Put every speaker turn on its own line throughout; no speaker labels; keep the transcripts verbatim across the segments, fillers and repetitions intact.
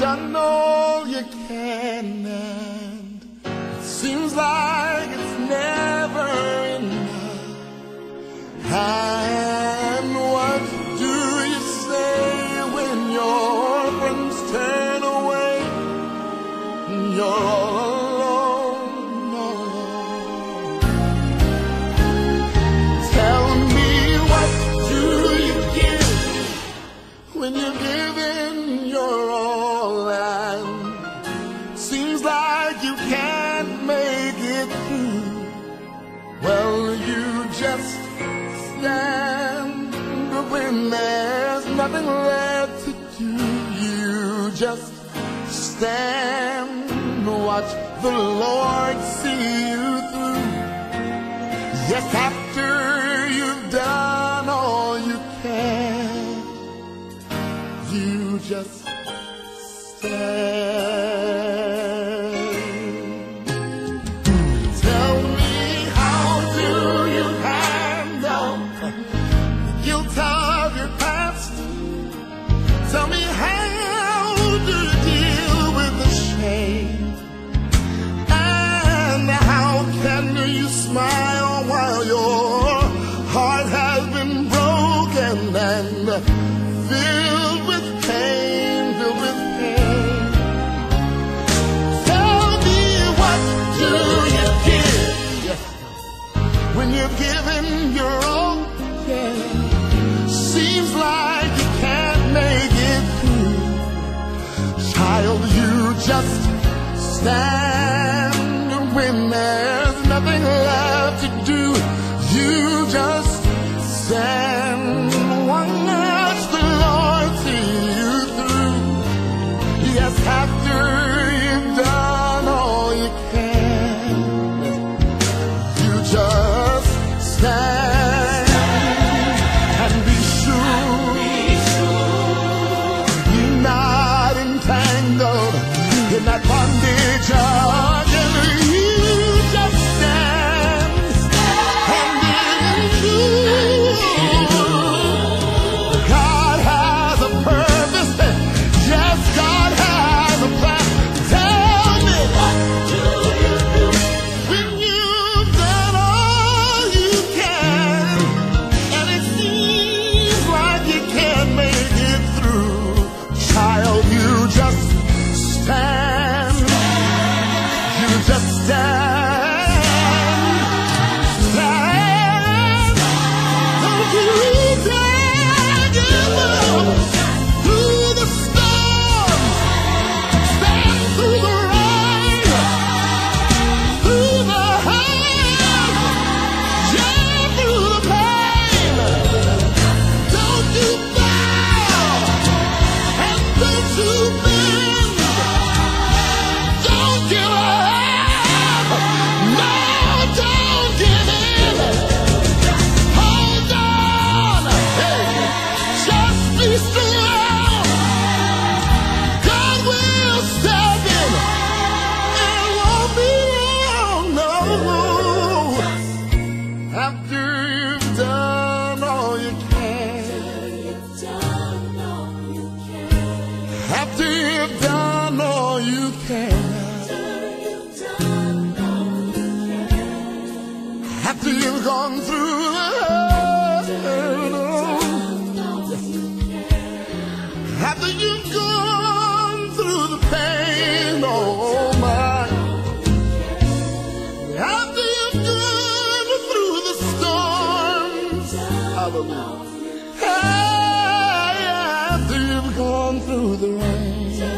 done all you can, and it seems like it's never enough. And what do you say when your friends turn away and you're all alone, all alone? Tell me, what do you give when you're giving your all, and seems like you can't make it through? Well, you just stand when there's nothing left to do. You just stand, watch the Lord see you through. Yes, after you've done all you can, you just stand. Tell me, how do you handle the guilt of your past? Tell me, how do you deal with the shame? And how can you smile while your heart has been broken and filled with pain, filled with pain? Tell me, what do you give when you've given your all? Yeah. Seems like you can't make it through. Child, you just stand when there's nothing left to do. You just stand, watch the Lord see you through. Yes, after you've done all you can, you just stand and be sure you're not entangled in that bondage again. You just stand and be sure God has a purpose. Yes, God has a plan. Tell me, what do you do when you've done all you can, and it seems like you can't make it through? Child, you just stand. You just stand. Stand. Don't you dare give up. Through the storm, stand through the rain, through the hurt, yeah, through the pain. Don't you bow, and don't you bend. Don't give up. No, don't give in. Hold on. Hey, just be strong. God will step in. It won't be long, no. After you've done all you can. After you've done all you can. After you've gone through the hurt. After you've gone through the pain, oh my. After you've gone through the storms, hallelujah. Hey, after you've gone through the rain,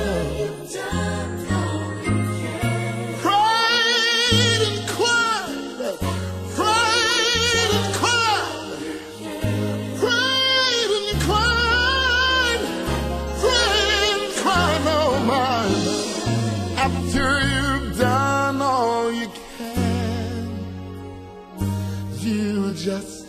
prayed and cried, prayed and cried, prayed and cried, prayed and cried, oh my. After you've done all you can, you just